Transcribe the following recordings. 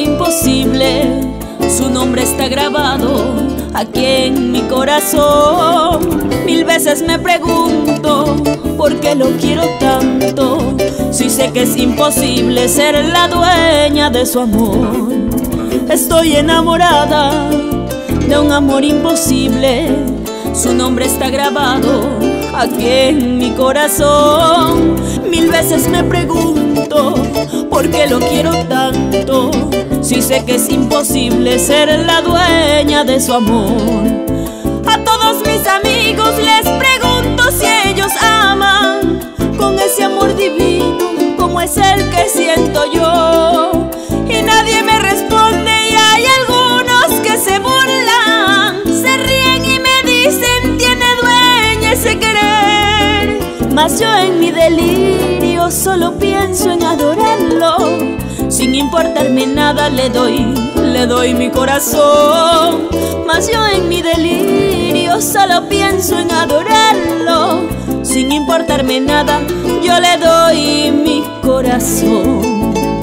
imposible, su nombre está grabado aquí en mi corazón. Mil veces me pregunto por qué lo quiero tanto, si sé que es imposible ser la dueña de su amor. Estoy enamorada de un amor imposible, su nombre está grabado aquí en mi corazón. Mil veces me pregunto por qué lo quiero tanto, si sé que es imposible ser la dueña de su amor. A todos mis amigos les pregunto si ellos aman con ese amor divino como es el que siento yo, y nadie me responde, y hay algunos que se burlan, se ríen y me dicen tiene dueña ese querer. Mas yo en mi delirio solo pienso en adorarlo, sin importarme nada le doy mi corazón. Mas yo en mi delirio solo pienso en adorarlo, sin importarme nada yo le doy mi corazón.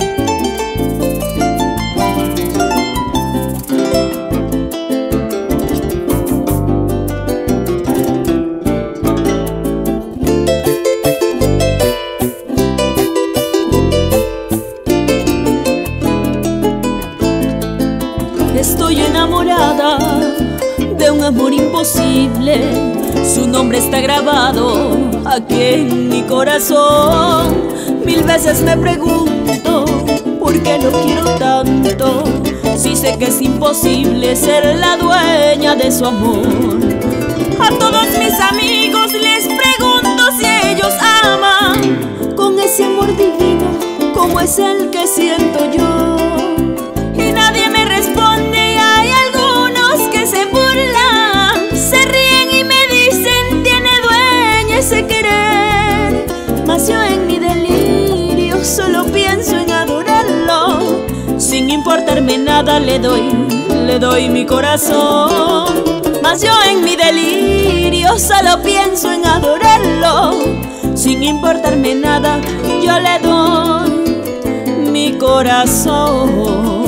Estoy enamorada de un amor imposible, su nombre está grabado aquí en mi corazón. Mil veces me pregunto por qué lo quiero tanto, si sé que es imposible ser la dueña de su amor. A todos mis amigos les pregunto si ellos aman con ese amor divino como es el que siento yo, y nadie me responde, y hay algunos que se burlan, se ríen y me dicen tiene dueña ese querer. Mas yo en mi delirio solo pienso en adorarlo, sin importarme nada le doy mi corazón. Mas yo en mi delirio solo pienso en adorarlo, sin importarme nada yo le doy mi corazón.